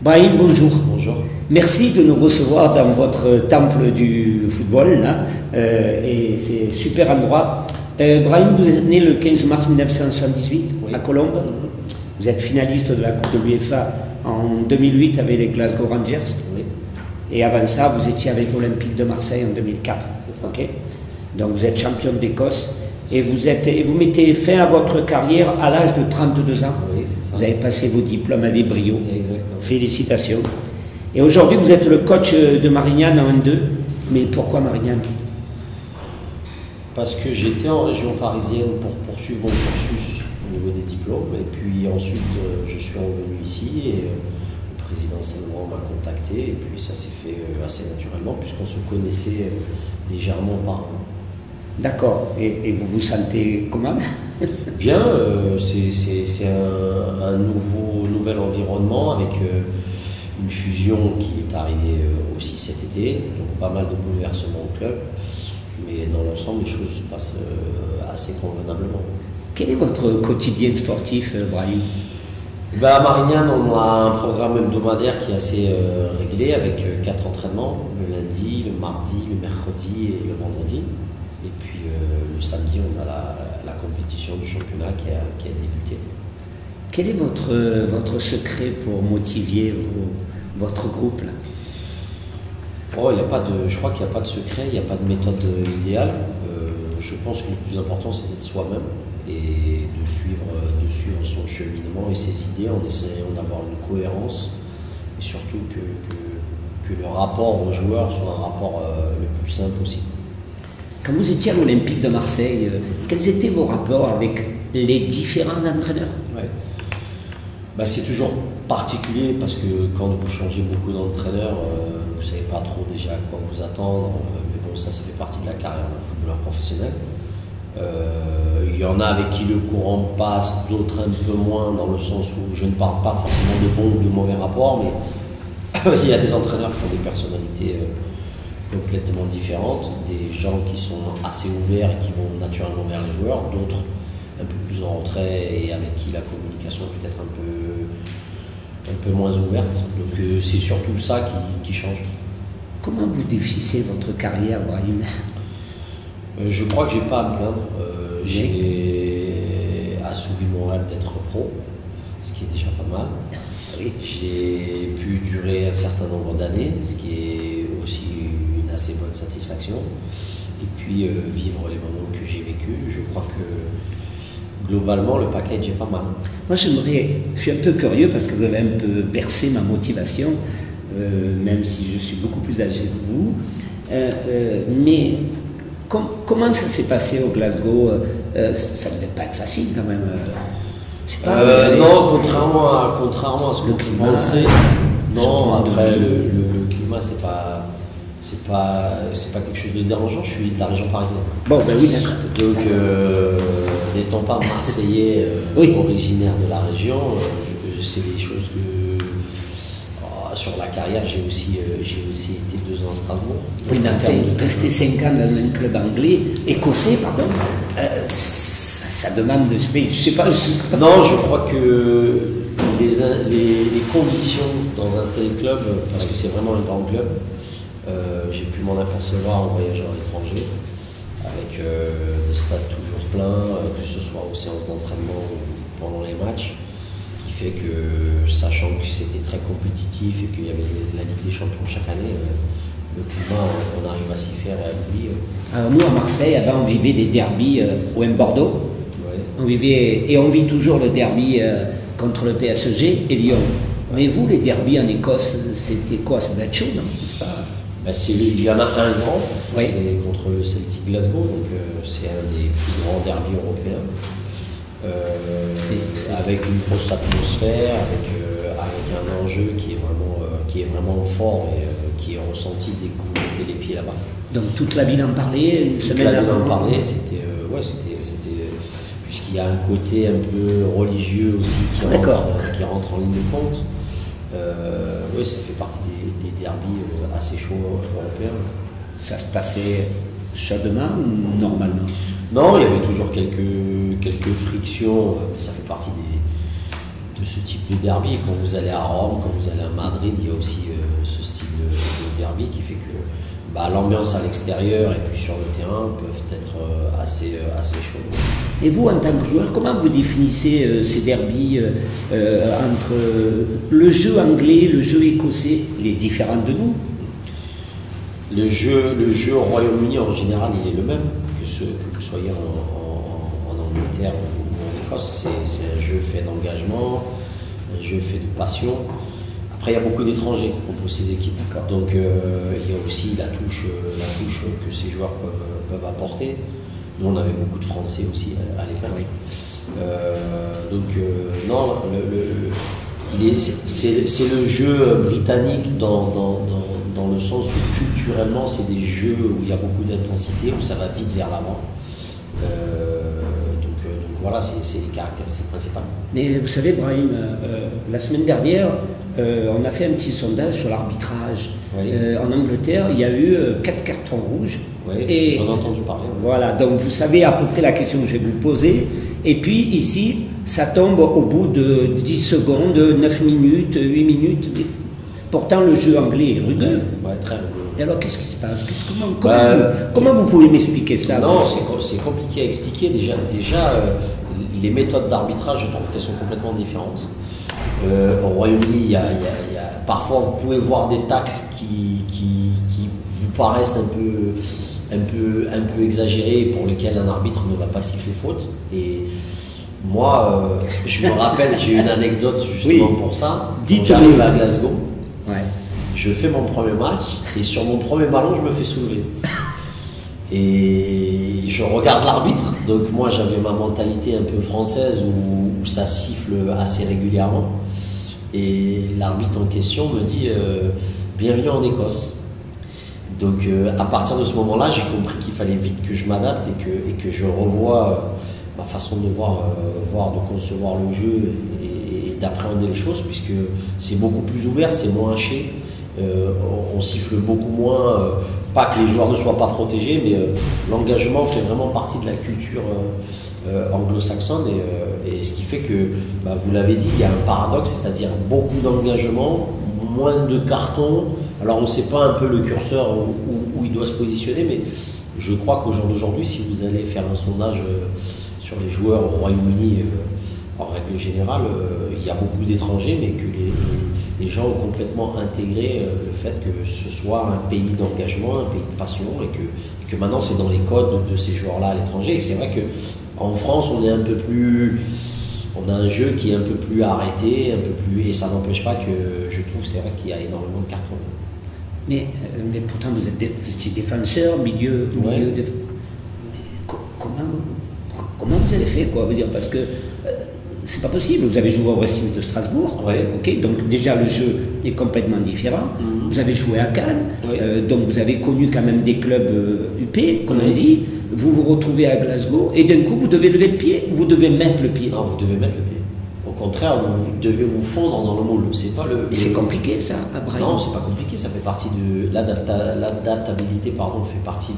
Brahim, bonjour. Bonjour. Merci de nous recevoir dans votre temple du football, là. Et c'est un super endroit. Brahim, vous êtes né le 15 mars 1978 à Colombes. Vous êtes finaliste de la Coupe de l'UEFA en 2008 avec les Glasgow Rangers. Oui. Et avant ça, vous étiez avec l'Olympique de Marseille en 2004. C'est ça. Okay. Donc vous êtes champion d'Écosse et vous mettez fin à votre carrière à l'âge de 32 ans. Oui, c'est ça. Vous avez passé vos diplômes avec brio. Exactement. Félicitations. Et aujourd'hui, vous êtes le coach de Marignane en 1-2. Mais pourquoi Marignane? Parce que j'étais en région parisienne pour poursuivre mon cursus au niveau des diplômes. Et puis ensuite, je suis revenu ici et le président Saint-Laurent m'a contacté. Et puis ça s'est fait assez naturellement puisqu'on se connaissait légèrement auparavant. D'accord. Et vous vous sentez comment? Bien, c'est un nouvel environnement avec une fusion qui est arrivée aussi cet été, donc pas mal de bouleversements au club, mais dans l'ensemble les choses se passent assez convenablement. Quel est votre quotidien sportif, Brahim? À Marignane, on a un programme hebdomadaire qui est assez réglé avec 4 entraînements, le lundi, le mardi, le mercredi et le vendredi. Et puis le samedi, on a la compétition du championnat qui a débuté. Quel est votre secret pour motiver votre groupe là? Je crois qu'il n'y a pas de secret, il n'y a pas de méthode idéale. Je pense que le plus important, c'est d'être soi-même et de suivre son cheminement et ses idées en essayant d'avoir une cohérence et surtout que le rapport aux joueurs soit un rapport le plus simple possible. Quand vous étiez à l'Olympique de Marseille, quels étaient vos rapports avec les différents entraîneurs? Ouais. C'est toujours particulier parce que quand vous changez beaucoup d'entraîneurs, vous ne savez pas trop déjà à quoi vous attendre. Mais bon, ça fait partie de la carrière d'un footballeur professionnel. Il y en a avec qui le courant passe, d'autres un peu moins, dans le sens où je ne parle pas forcément de bons ou de mauvais rapports, mais il y a des entraîneurs qui ont des personnalités complètement différentes, des gens qui sont assez ouverts et qui vont naturellement vers les joueurs, d'autres un peu plus en retrait et avec qui la communication est peut-être un peu moins ouverte. Donc c'est surtout ça qui change. Comment vous définissez votre carrière, Brahim? Je crois que j'ai pas à me plaindre. J'ai assouvi mon rêve d'être pro, ce qui est déjà pas mal. Oui. J'ai pu durer un certain nombre d'années, ce qui est aussi une assez bonne satisfaction. Et puis vivre les moments que j'ai vécus. Je crois que globalement le package est pas mal. Moi je suis un peu curieux parce que vous avez un peu bercé ma motivation, même si je suis beaucoup plus âgé que vous. Mais comment ça s'est passé au Glasgow? Ça ne devait pas être facile quand même. Non, contrairement à ce que tu pensais. Non, après le climat c'est pas quelque chose de dérangeant. Je suis de la région parisienne. Bon, ben oui, d'accord. Donc n'étant pas marseillais originaire de la région, c'est des choses que sur la carrière j'ai aussi été 2 ans à Strasbourg. Oui, mais enfin, rester 5 ans dans un club anglais, écossais, pardon, ça demande, je sais pas. Non, je crois que les conditions dans un tel club, parce que c'est vraiment un grand club, j'ai pu m'en apercevoir en voyageant à l'étranger, avec des stades toujours pleins, que ce soit aux séances d'entraînement ou pendant les matchs, qui fait que, sachant que c'était très compétitif et qu'il y avait la Ligue des Champions chaque année, le climat, on arrive à s'y faire et à l'oublier. Alors nous, à Marseille, avant, on vivait des derbies OM Bordeaux. Ouais. On vit toujours le derby contre le PSG et Lyon. Mais vous, les derbies en Écosse, c'était quoi? Ça doit être chaud, non? Il y en a un grand, oui. C'est contre le Celtic Glasgow, donc c'est un des plus grands derbys européens. Avec une grosse atmosphère, avec un enjeu qui est vraiment fort et qui est ressenti dès que vous mettez les pieds là-bas. Donc toute la ville en parlait, une semaine avant. Toute la ville en parlait, puisqu'il y a un côté un peu religieux aussi qui rentre en ligne de compte. Ça fait partie des derbys assez chauds européens. Ça se passait chaudement ou normalement? Non, il y avait toujours quelques frictions, mais ça fait partie ce type de derby. Quand vous allez à Rome, quand vous allez à Madrid, il y a aussi ce style de derby qui fait que l'ambiance à l'extérieur et puis sur le terrain peuvent être assez chaudes. Et vous, en tant que joueur, comment vous définissez ces derbys entre le jeu anglais, le jeu écossais? Il est différent de nous. Le jeu au Royaume-Uni, en général, il est le même, que vous soyez en Angleterre ou en Écosse. C'est un jeu fait d'engagement, un jeu fait de passion. Après, il y a beaucoup d'étrangers qui composent ces équipes. Donc, il y a aussi la touche que ces joueurs peuvent apporter. Nous, on avait beaucoup de Français aussi à l'époque. Non, c'est le jeu britannique dans le sens où culturellement, c'est des jeux où il y a beaucoup d'intensité, où ça va vite vers l'avant. Donc voilà, c'est les caractéristiques principales. Mais vous savez, Brahim, la semaine dernière, on a fait un petit sondage sur l'arbitrage. Oui. En Angleterre, il y a eu 4 cartons rouges. Oui, et j'en ai entendu parler. Oui. Voilà, donc vous savez à peu près la question que je vais vous poser. Et puis ici, ça tombe au bout de 10 secondes, 9 minutes, 8 minutes. Pourtant, le jeu anglais est rugueux. Ouais, très rugueux. Et alors, qu'est-ce qui se passe? Comment vous pouvez m'expliquer ça? Non, c'est compliqué à expliquer. Déjà les méthodes d'arbitrage, je trouve qu'elles sont complètement différentes. Au Royaume-Uni, parfois vous pouvez voir des tacles qui vous paraissent un peu exagérés, pour lesquels un arbitre ne va pas siffler faute. Et moi, je me rappelle, j'ai une anecdote justement pour ça. J'arrive à Glasgow. Ouais. Je fais mon premier match et sur mon premier ballon, je me fais soulever. Et je regarde l'arbitre. Donc moi, j'avais ma mentalité un peu française où ça siffle assez régulièrement. Et l'arbitre en question me dit bienvenue en Écosse. Donc à partir de ce moment-là, j'ai compris qu'il fallait vite que je m'adapte et que je revoie ma façon de voir, de concevoir le jeu et d'appréhender les choses, puisque c'est beaucoup plus ouvert, c'est moins haché. On siffle beaucoup moins, pas que les joueurs ne soient pas protégés, mais l'engagement fait vraiment partie de la culture anglo-saxonne, et ce qui fait que, vous l'avez dit, il y a un paradoxe, c'est-à-dire beaucoup d'engagement, moins de cartons. Alors on ne sait pas un peu le curseur où il doit se positionner, mais je crois qu'au jour d'aujourd'hui, si vous allez faire un sondage sur les joueurs au Royaume-Uni, en règle générale, il y a beaucoup d'étrangers, mais que les gens ont complètement intégré le fait que ce soit un pays d'engagement, un pays de passion, et que maintenant c'est dans les codes de ces joueurs-là à l'étranger. Et c'est vrai qu'en France, on est un peu plus... On a un jeu qui est un peu plus arrêté, et ça n'empêche pas que je trouve, c'est vrai qu'il y a énormément de cartons. Mais pourtant, vous étiez défenseur, milieu mais comment vous avez fait, quoi, dire, parce que c'est pas possible. Vous avez joué au Racing de Strasbourg, ok, donc déjà le jeu est complètement différent. Vous avez joué à Cannes, donc vous avez connu quand même des clubs UP, comme on dit. Vous vous retrouvez à Glasgow et d'un coup vous devez lever le pied, vous devez mettre le pied. Non, vous devez mettre le pied. Au contraire, vous devez vous fondre dans le moule. C'est pas le. Mais c'est compliqué ça, à Brahim. Non, c'est pas compliqué. Ça fait partie de l'adaptabilité, fait partie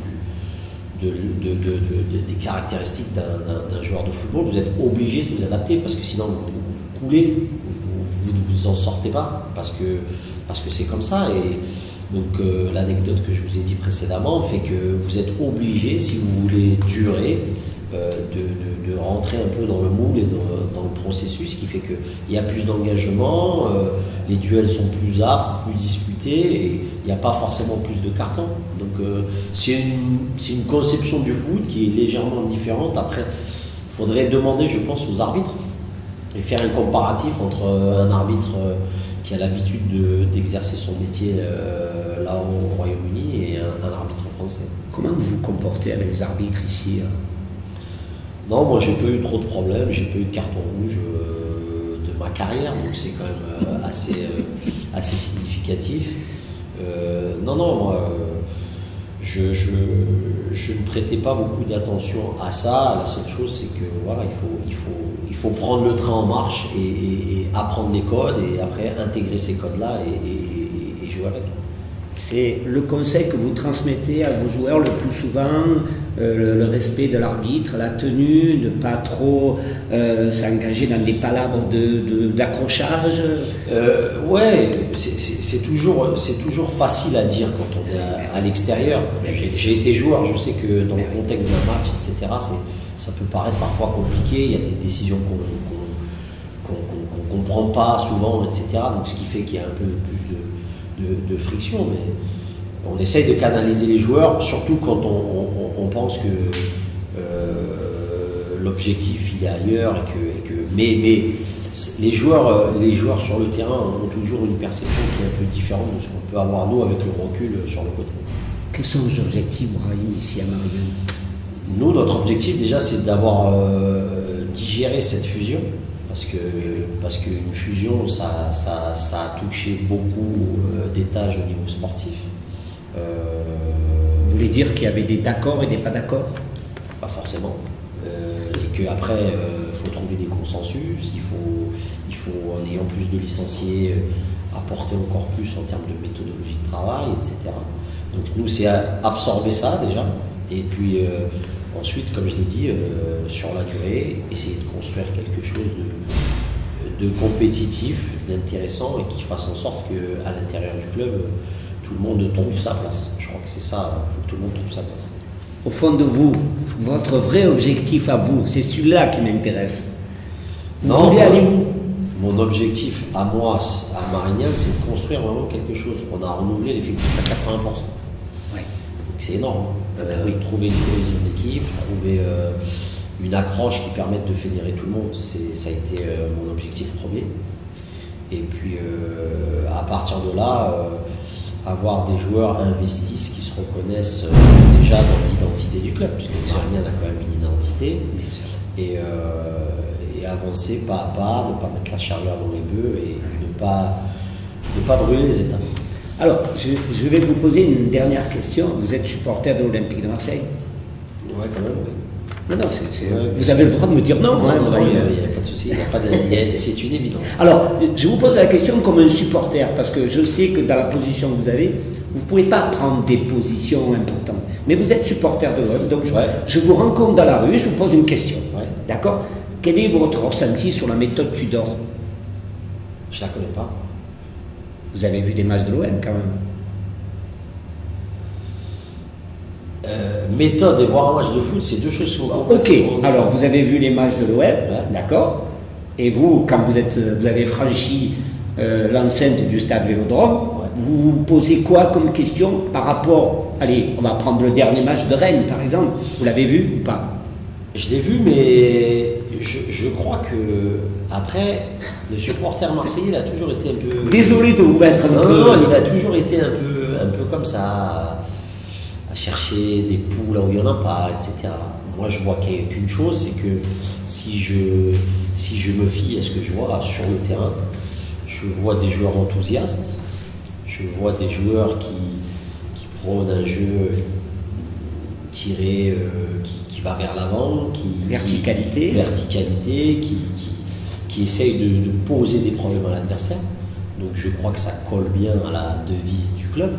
des caractéristiques d'un joueur de football. Vous êtes obligé de vous adapter parce que sinon vous coulez, vous ne vous en sortez pas parce que c'est comme ça. Et donc l'anecdote que je vous ai dit précédemment fait que vous êtes obligé, si vous voulez durer, de rentrer un peu dans le moule et dans le processus, ce qui fait qu'il y a plus d'engagement, les duels sont plus âpres, plus disputés, et il n'y a pas forcément plus de cartons. Donc c'est une conception du foot qui est légèrement différente. Après, il faudrait demander, je pense, aux arbitres et faire un comparatif entre un arbitre qui a l'habitude d'exercer son métier là au Royaume-Uni et un arbitre français. Comment vous vous comportez avec les arbitres ici? Non, moi j'ai pas eu trop de problèmes, j'ai pas eu de carton rouge de ma carrière, donc c'est quand même assez significatif. Non, moi je ne prêtais pas beaucoup d'attention à ça. La seule chose, c'est que voilà, il faut prendre le train en marche et apprendre les codes et après intégrer ces codes-là et jouer avec. c'est le conseil que vous transmettez à vos joueurs le plus souvent, le respect de l'arbitre, la tenue, de ne pas trop s'engager dans des palabres d'accrochage. Ouais, c'est toujours facile à dire quand on est à l'extérieur. J'ai été joueur, je sais que dans le contexte d'un match, etc., ça peut paraître parfois compliqué, il y a des décisions qu'on ne comprend pas souvent, etc. Donc ce qui fait qu'il y a un peu plus de friction, mais on essaye de canaliser les joueurs, surtout quand on pense que l'objectif il est ailleurs mais les joueurs sur le terrain ont toujours une perception qui est un peu différente de ce qu'on peut avoir nous avec le recul sur le côté. Quels sont vos objectifs, Brahim, ici à Marignane? Nous, notre objectif déjà, c'est d'avoir digéré cette fusion. Parce qu'une fusion, ça a touché beaucoup d'étages au niveau sportif. Vous voulez dire qu'il y avait des d'accords et des pas d'accord? Pas forcément. Et qu'après, il faut trouver des consensus, il faut, en ayant plus de licenciés, apporter encore plus en termes de méthodologie de travail, etc. Donc nous, c'est absorber ça déjà. Et puis ensuite, comme je l'ai dit, sur la durée, essayer de construire quelque chose de compétitif, d'intéressant et qui fasse en sorte qu'à l'intérieur du club, tout le monde trouve sa place. Je crois que c'est ça, il faut que tout le monde trouve sa place. Au fond de vous, votre vrai objectif à vous, c'est celui-là qui m'intéresse. Vous voulez aller où? Mon objectif à moi, à Marignane, c'est de construire vraiment quelque chose. On a renouvelé l'effectif à 80%. Ouais. Donc c'est énorme. Oui. Trouver une cohésion d'équipe, trouver une accroche qui permette de fédérer tout le monde, ça a été mon objectif premier. Et puis à partir de là, avoir des joueurs investis qui se reconnaissent déjà dans l'identité du club, puisque Marignane a quand même une identité, et avancer pas à pas, ne pas mettre la charrue avant les bœufs et ne pas brûler les étapes. Alors, je vais vous poser une dernière question. Vous êtes supporter de l'Olympique de Marseille? Ouais, quand même, oui. Non, vous avez le droit de me dire non. Non, il n'y a pas de souci, c'est une évidence. Alors, je vous pose la question comme un supporter, parce que je sais que dans la position que vous avez, vous ne pouvez pas prendre des positions importantes. Mais vous êtes supporter de l'OM, donc je vous rencontre dans la rue et je vous pose une question. Ouais. D'accord? Quel est votre ressenti sur la méthode Tudor? Je ne la connais pas. Vous avez vu des matchs de l'OM quand même? Méthode et voir un match de foot, c'est deux choses qui sont Ok, alors vous avez vu les matchs de l'OM, d'accord? Et vous, quand vous avez franchi l'enceinte du stade Vélodrome, vous vous posez quoi comme question par rapport... Allez, on va prendre le dernier match de Rennes par exemple. Vous l'avez vu ou pas? Je l'ai vu, mais je crois que après, le supporter marseillais, il a toujours été un peu... Désolé de vous mettre un peu... Non, il a toujours été un peu comme ça, à chercher des poux là où il n'y en a pas, etc. Moi, je vois qu'il n'y a qu'une chose, c'est que si je me fie à ce que je vois sur le terrain, je vois des joueurs enthousiastes, je vois des joueurs qui prônent un jeu tiré, qui va vers l'avant, verticalité, qui essaye de poser des problèmes à l'adversaire. Donc je crois que ça colle bien à la devise du club.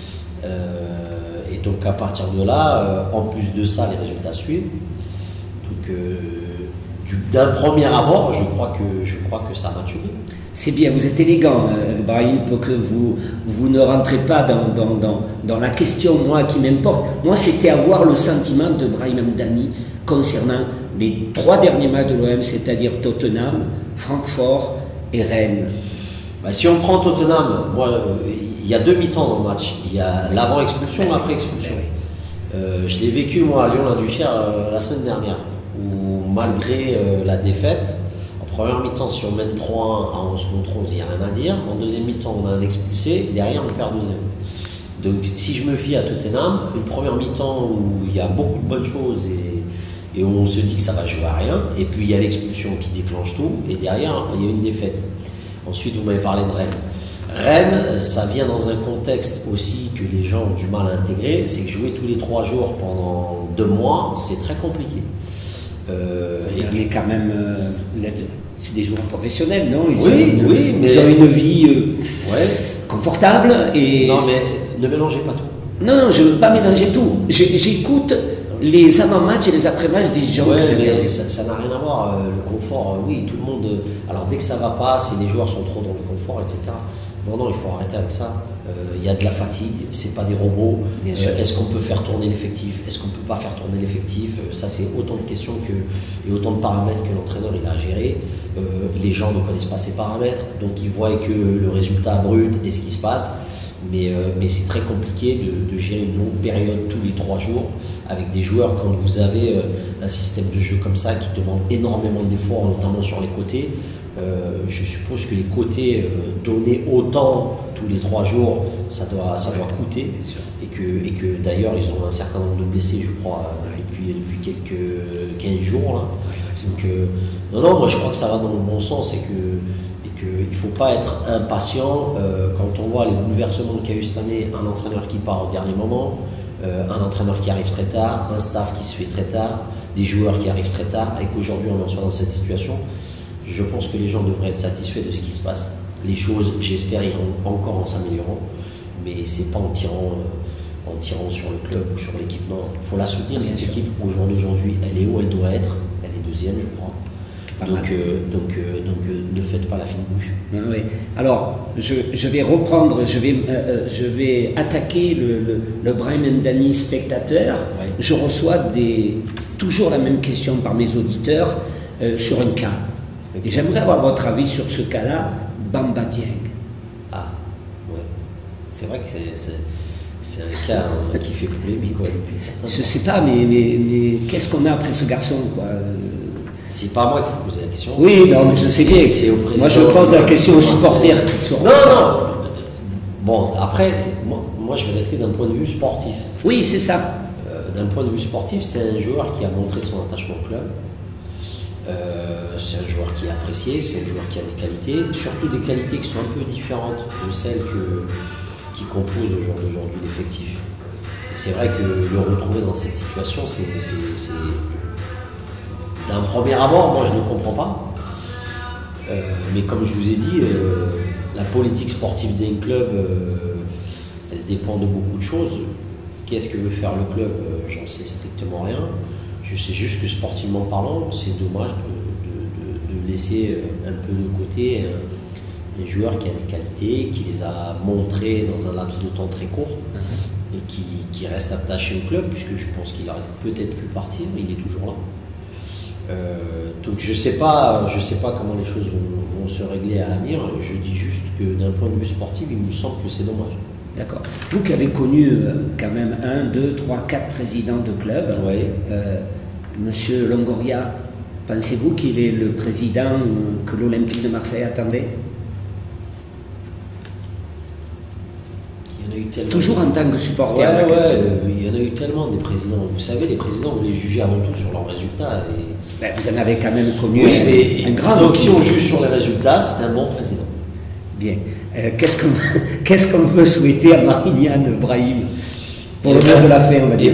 Et donc à partir de là, en plus de ça, les résultats suivent. Donc d'un premier abord, je crois que ça matche bien. C'est bien, vous êtes élégant, Brahim, pour que vous ne rentrez pas dans la question, moi, qui m'importe. Moi, c'était avoir le sentiment de Brahim Hamdani concernant les 3 derniers matchs de l'OM, c'est-à-dire Tottenham, Francfort et Rennes. Bah, si on prend Tottenham, moi, il y a 2 mi-temps dans le match. Il y a l'avant-expulsion et l'après-expulsion. Je l'ai vécu, moi, à Lyon-la-Duchère la semaine dernière, où malgré la défaite, en première mi-temps, si on mène 3-1 à 11 contre 11, il n'y a rien à dire. En deuxième mi-temps, on a un expulsé. Derrière, on perd 2-0. Donc, si je me fie à Tottenham, une première mi-temps où il y a beaucoup de bonnes choses et où on se dit que ça va jouer à rien, et puis il y a l'expulsion qui déclenche tout, et derrière, il y a une défaite. Ensuite, vous m'avez parlé de Rennes. Rennes, ça vient dans un contexte aussi que les gens ont du mal à intégrer, c'est que jouer tous les 3 jours pendant 2 mois, c'est très compliqué. Il est quand même... c'est des joueurs professionnels, non? Mais ils ont une vie confortable et... ne mélangez pas tout. Non, non, je ne veux pas mélanger tout. J'écoute les avant-matchs et les après-matchs des gens. Ouais, mais ça n'a rien à voir. Le confort, oui, tout le monde. Alors dès que ça va pas, si les joueurs sont trop dans le confort, etc. Non, non, il faut arrêter avec ça. Il y a de la fatigue, c'est pas des robots. Est-ce qu'on peut faire tourner l'effectif? Est-ce qu'on peut pas faire tourner l'effectif? Ça, c'est autant de questions et autant de paramètres que l'entraîneur il a à gérer. Les gens ne connaissent pas ces paramètres, donc ils voient que le résultat brut et ce qui se passe. Mais c'est très compliqué de gérer une longue période tous les 3 jours avec des joueurs quand vous avez un système de jeu comme ça qui demande énormément d'efforts, notamment sur les côtés. Je suppose que les côtés donner autant tous les 3 jours, ça doit coûter. Et que d'ailleurs, ils ont un certain nombre de blessés, je crois, depuis quelques 15 jours. Là. Donc, non, moi je crois que ça va dans le bon sens et qu'il ne faut pas être impatient quand on voit les bouleversements qu'il y a eu cette année, un entraîneur qui part au dernier moment, un entraîneur qui arrive très tard, un staff qui se fait très tard, des joueurs qui arrivent très tard, et qu'aujourd'hui on en soit dans cette situation. Je pense que les gens devraient être satisfaits de ce qui se passe. Les choses, j'espère, iront encore en s'améliorant, mais c'est pas en tirant sur le club ou sur l'équipe. Non, il faut la soutenir, cette équipe. Au jour d'aujourd'hui, elle est où elle doit être. Elle est 2e, je crois. Donc, ne faites pas la fine bouche. Oui. Alors, je vais reprendre, je vais attaquer le Brahim Mdani spectateur. Ouais. Je reçois toujours la même question par mes auditeurs sur un cas. Et j'aimerais avoir votre avis sur ce cas-là, Bamba Dieng. Ah, ouais. C'est vrai que c'est un cas qui fait polémique depuis certains temps. Je ne sais pas, mais qu'est-ce qu'on a après ce garçon, quoi? C'est pas à moi qu'il faut poser la question. Oui, non, mais je sais bien. Moi, je pose la question aux supporters qui sont. Non. Bon, après, moi, je vais rester d'un point de vue sportif. Oui, c'est ça. D'un point de vue sportif, c'est un joueur qui a montré son attachement au club. C'est un joueur qui est apprécié, c'est un joueur qui a des qualités, surtout des qualités qui sont un peu différentes de celles qui composent aujourd'hui l'effectif. C'est vrai que le retrouver dans cette situation, c'est d'un premier abord, moi je ne comprends pas. Mais comme je vous ai dit, la politique sportive d'un club, elle dépend de beaucoup de choses. Qu'est-ce que veut faire le club? J'en sais strictement rien. Je sais juste que sportivement parlant, c'est dommage de laisser un peu de côté un joueur qui a des qualités, qui les a montrées dans un laps de temps très court et qui reste attaché au club, puisque je pense qu'il aurait peut-être pu partir, mais il est toujours là. Donc je sais pas comment les choses vont se régler à l'avenir. Je dis juste que d'un point de vue sportif, il me semble que c'est dommage. D'accord. Vous qui avez connu quand même 1, 2, 3, 4 présidents de club, oui. Monsieur Longoria, pensez-vous qu'il est le président que l'Olympique de Marseille attendait? Il y en a eu tellement. Toujours en tant que supporter. Il y en a eu tellement des présidents. Vous savez, les présidents, vous les jugez avant tout sur leurs résultats. Ben, vous en avez quand même connu un grand. Donc si on juge sur les résultats, c'est un bon président. Bien. Qu'est-ce qu'on peut souhaiter à Marignane Brahim pour le mot de la fin, on va dire?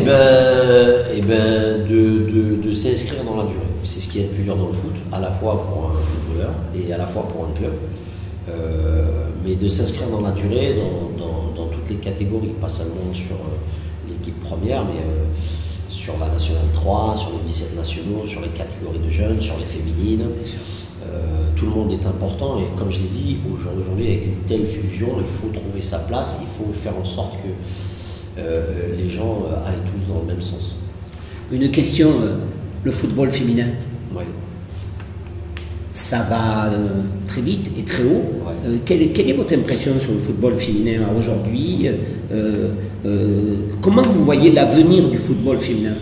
De s'inscrire dans la durée. C'est ce qui est le plus dur dans le foot, à la fois pour un footballeur et à la fois pour un club. Mais de s'inscrire dans la durée, dans toutes les catégories, pas seulement sur l'équipe première, mais sur la Nationale 3, sur les 17 nationaux, sur les catégories de jeunes, sur les féminines. Tout le monde est important et comme je l'ai dit, aujourd'hui avec une telle fusion, il faut trouver sa place, il faut faire en sorte que les gens aillent tous dans le même sens. Une question, le football féminin. Oui. Ça va très vite et très haut. Ouais. Quelle est votre impression sur le football féminin aujourd'hui? Comment vous voyez l'avenir du football féminin?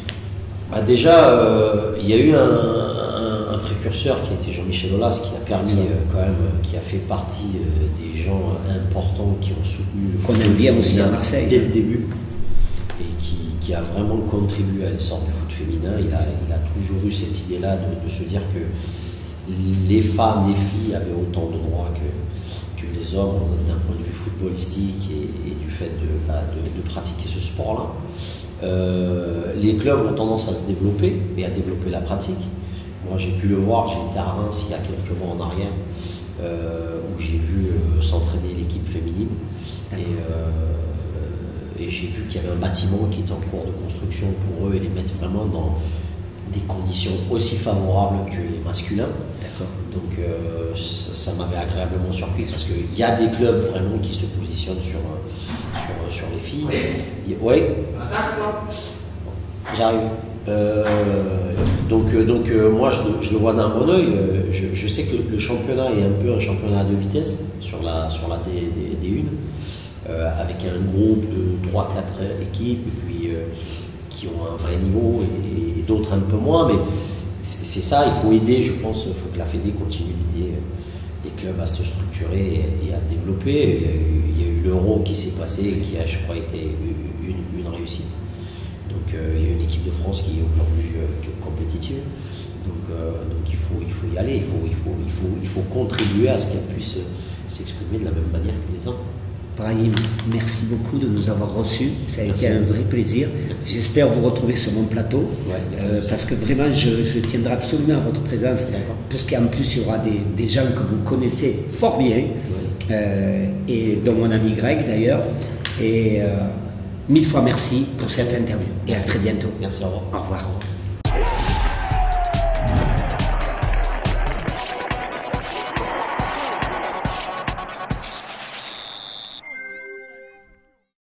Déjà, il y a eu un précurseur qui a été Jean-Michel Aulas, qui a permis quand même, qui a fait partie des gens importants qui ont soutenu le football féminin aussi à Marseille dès le début et qui a vraiment contribué à l'essor du foot féminin. Il a toujours eu cette idée-là de se dire que les femmes, les filles avaient autant de droits que les hommes d'un point de vue footballistique et du fait de pratiquer ce sport-là. Les clubs ont tendance à se développer et à développer la pratique. Moi j'ai pu le voir, j'ai été à Reims il y a quelques mois en arrière où j'ai vu s'entraîner l'équipe féminine et j'ai vu qu'il y avait un bâtiment qui était en cours de construction pour eux et les mettre vraiment dans des conditions aussi favorables que les masculins. Donc ça m'avait agréablement surpris parce qu'il y a des clubs vraiment qui se positionnent sur les filles. Oui, j'arrive. Donc moi je le vois d'un bon oeil. Je sais que le championnat est un peu un championnat de vitesse sur la D1 avec un groupe de 3-4 équipes et puis, qui ont un vrai niveau et d'autres un peu moins, mais c'est ça, il faut aider, je pense, il faut que la Fédé continue d'aider les clubs à se structurer et à développer. Il y a eu l'Euro qui s'est passé et qui a, je crois, été une réussite. Donc il y a une équipe de France qui est aujourd'hui compétitive. Donc il faut y aller, il faut contribuer à ce qu'elle puisse s'exprimer de la même manière que les autres. Brahim, merci beaucoup de nous avoir reçus. Ça a été un vrai plaisir. J'espère vous retrouver sur mon plateau parce que vraiment, je tiendrai absolument à votre présence. Puisqu'en plus, il y aura des gens que vous connaissez fort bien, et dont mon ami Greg d'ailleurs. Et 1000 fois merci pour cette interview. Et à très bientôt. Merci, au revoir. Au revoir.